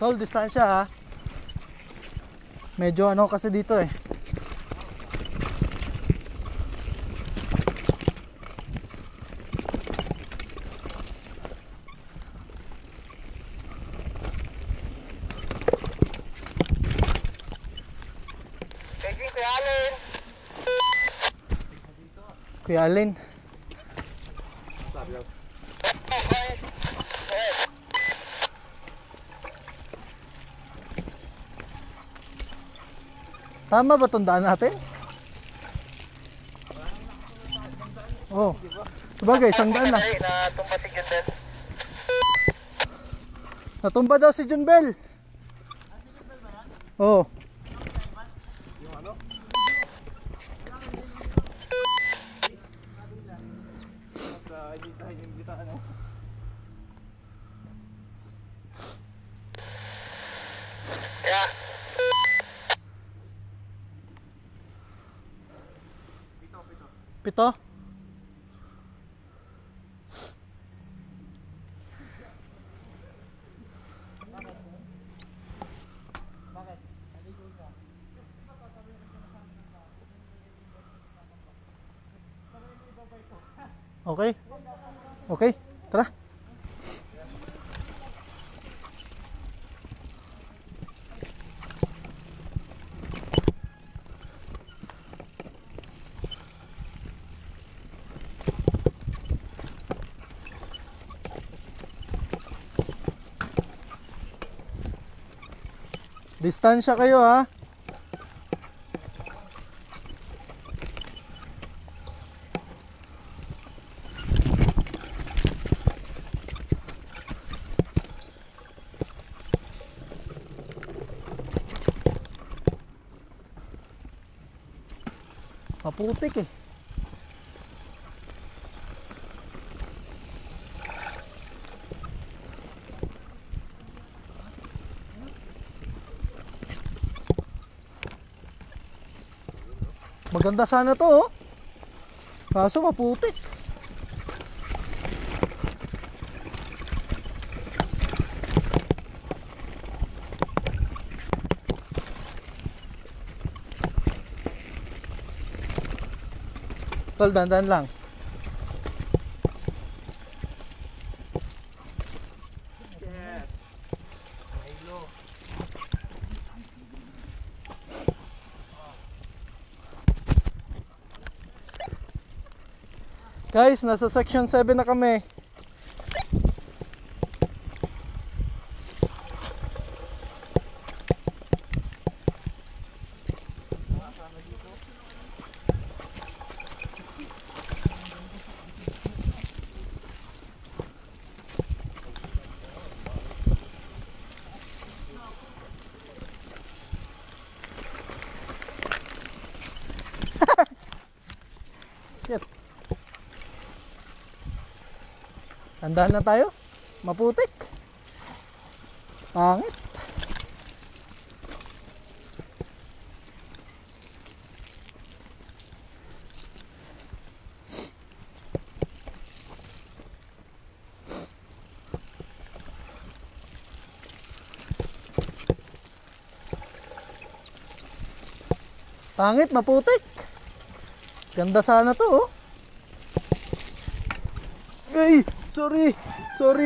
Tol, distansya ha. Medyo ano kasi dito eh. Kuya Alin. Tama ba itong daan natin? Oo. Sabagay, isang daan lang. Natumba si Junbel. Natumba daw si Junbel. Oo. Yeah. Pito? Okay. Okay, tara. Distansya kayo ha. Maputik eh. Maganda sana to oh. Kaso maputik. Tol, dandan lang. Guys, nasa section 7 na kami. Shit. Tandaan na tayo. Maputik. Pangit. Pangit, maputik. Ganda sana to oh. Ay, sorry. Sorry.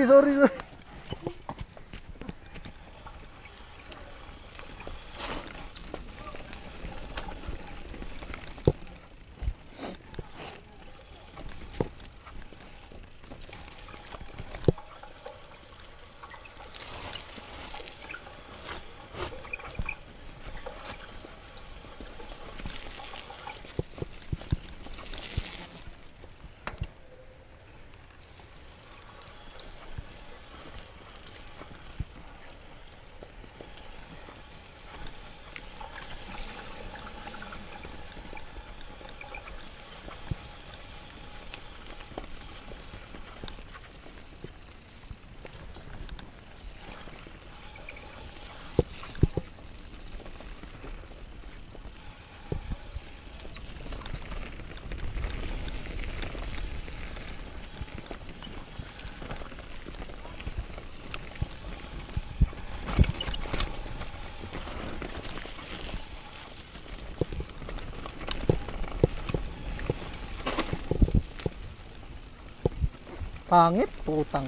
Pangit, putang.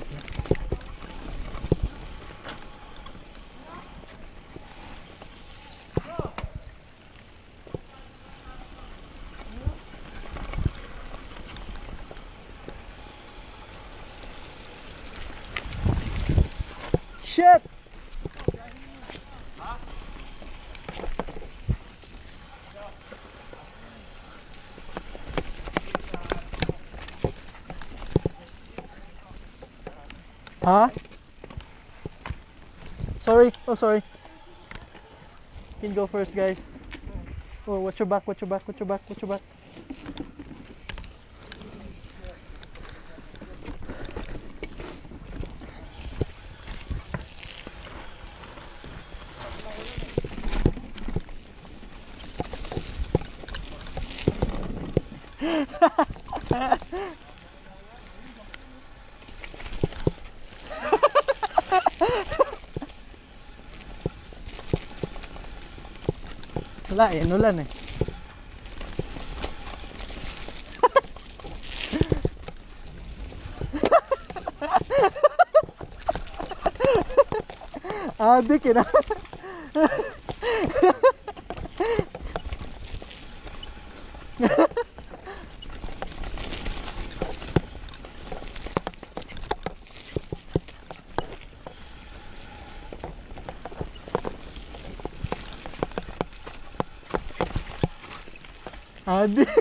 Shit! Huh? Sorry. Oh, sorry. You can go first, guys. Oh, watch your back, watch your back, watch your back, watch your back. Wala eh, nulan eh. Adik yun ah. Adik.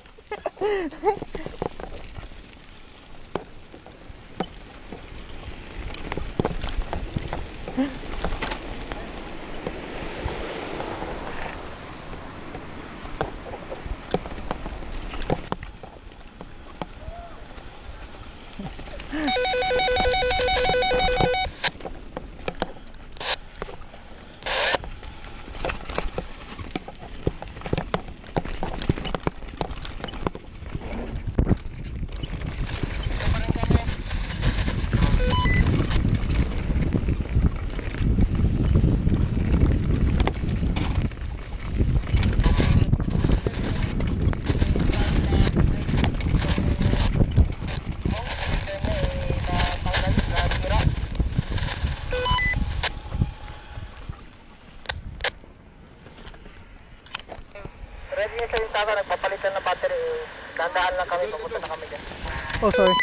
Ready na siya yung taka, nagpapalitan ng battery. Dandaan lang kami, papunta na kami dyan. Oh, sorry.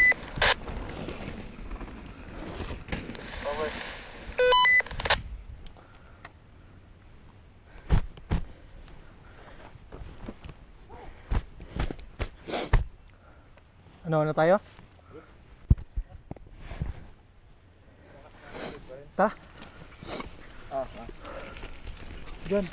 Over. Ano na tayo? Tara. Diyan.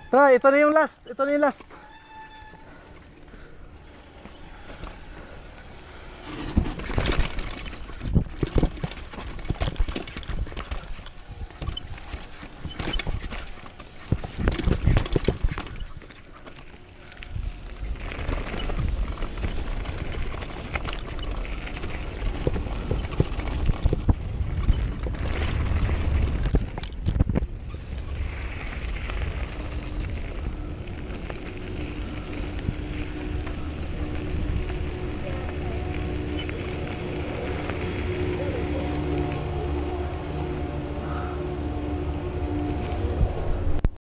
Tara, ito na yung last. Ito na yung last.